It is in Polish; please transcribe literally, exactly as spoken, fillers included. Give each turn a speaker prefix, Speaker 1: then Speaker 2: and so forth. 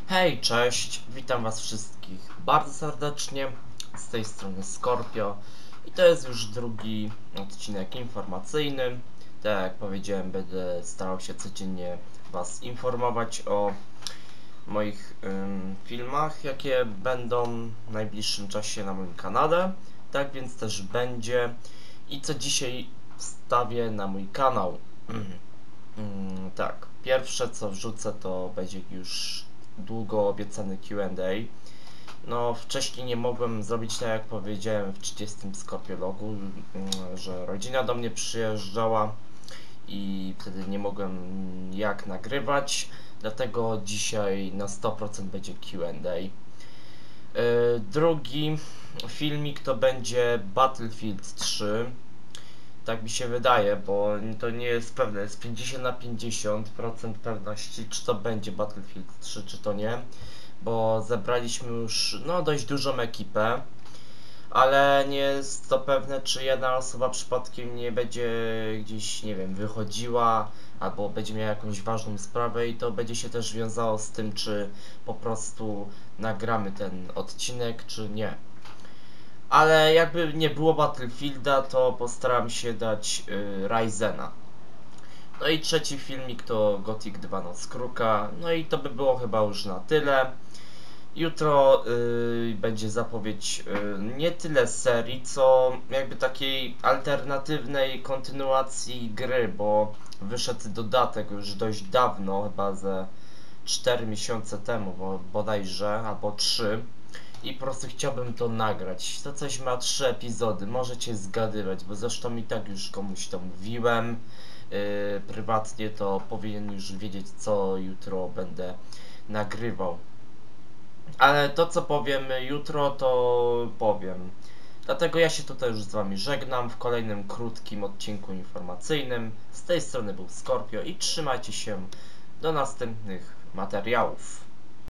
Speaker 1: Hej, cześć, witam was wszystkich bardzo serdecznie, z tej strony Scorpio i to jest już drugi odcinek informacyjny. Tak jak powiedziałem, będę starał się codziennie was informować o moich ym, filmach, jakie będą w najbliższym czasie na moim kanale. Tak więc też będzie i co dzisiaj wstawię na mój kanał. Mm, tak, pierwsze co wrzucę to będzie już długo obiecany Q and A. No, wcześniej nie mogłem zrobić tak jak powiedziałem w trzydziestym Skorpiologu, mm, że rodzina do mnie przyjeżdżała i wtedy nie mogłem jak nagrywać, dlatego dzisiaj na sto procent będzie Q and A. Yy, drugi filmik to będzie Battlefield trzy. Tak mi się wydaje, bo to nie jest pewne, jest pięćdziesiąt na pięćdziesiąt procent pewności, czy to będzie Battlefield trzy, czy to nie, bo zebraliśmy już no dość dużą ekipę, ale nie jest to pewne, czy jedna osoba przypadkiem nie będzie gdzieś, nie wiem, wychodziła, albo będzie miała jakąś ważną sprawę i to będzie się też wiązało z tym, czy po prostu nagramy ten odcinek, czy nie. Ale jakby nie było Battlefielda, to postaram się dać yy, Ryzena. No i trzeci filmik to Gothic dwa Noc Kruka. No i to by było chyba już na tyle. Jutro yy, będzie zapowiedź yy, nie tyle serii, co jakby takiej alternatywnej kontynuacji gry, bo wyszedł dodatek już dość dawno, chyba ze cztery miesiące temu, bo bodajże, albo trzy. I po prostu chciałbym to nagrać. To coś ma trzy epizody, możecie zgadywać, bo zresztą i tak już komuś to mówiłem. Yy, prywatnie to powinien już wiedzieć, co jutro będę nagrywał. Ale to, co powiem jutro, to powiem. Dlatego ja się tutaj już z wami żegnam w kolejnym krótkim odcinku informacyjnym. Z tej strony był Scorpio i trzymajcie się do następnych materiałów.